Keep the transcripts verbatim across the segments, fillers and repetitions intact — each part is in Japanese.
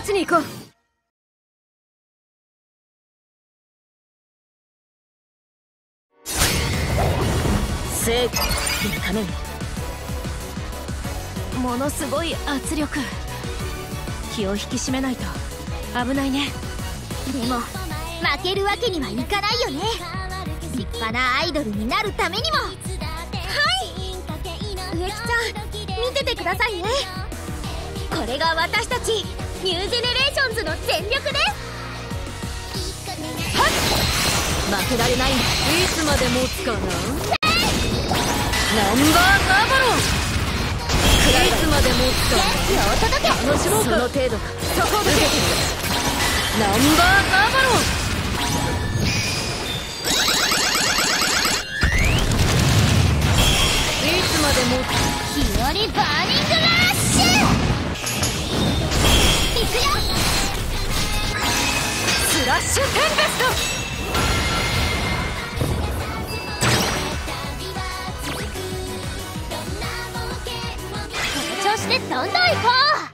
ちに行こう。正義のために。ものすごい圧力。気を引き締めないと危ないね。 でも負けるわけにはいかないよね。立派なアイドルになるためにも。はい、植木ちゃん見ててくださいね。これが私たちニュージェネレーションズの全力です。 はっ、負けられない。いつまで持つかな。ナンバーガーバロン、いつまで持つかな。 元気をお届け。 楽しもうか。その程度か。そこでナンバーガーバロン、いつまで持つ。 日和バーニングラッシュ。いくよ。 スラッシュテンペスト。 この調子でどんどん行こう。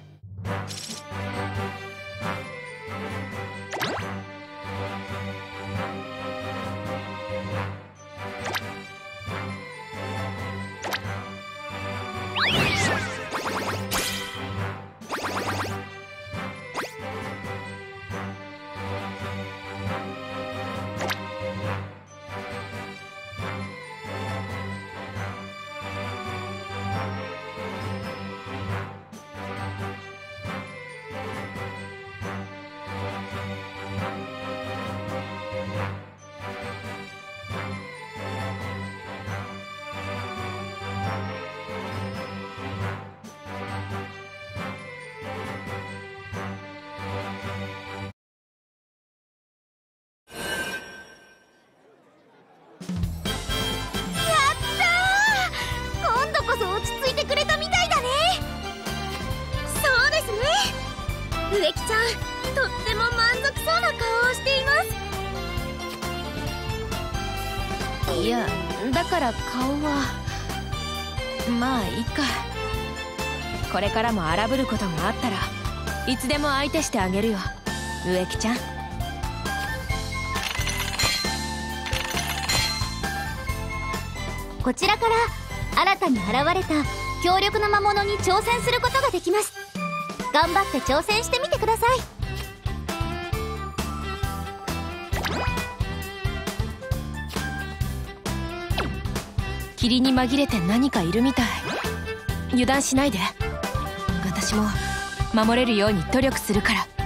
植木ちゃん、とっても満足そうな顔をしています。 いや、だから顔はまあいいか。これからも荒ぶることがあったらいつでも相手してあげるよ、植木ちゃん。 こちらから新たに現れた強力な魔物に挑戦することができます。頑張って挑戦してみてください。 霧に紛れて何かいるみたい。油断しないで。私も守れるように努力するから。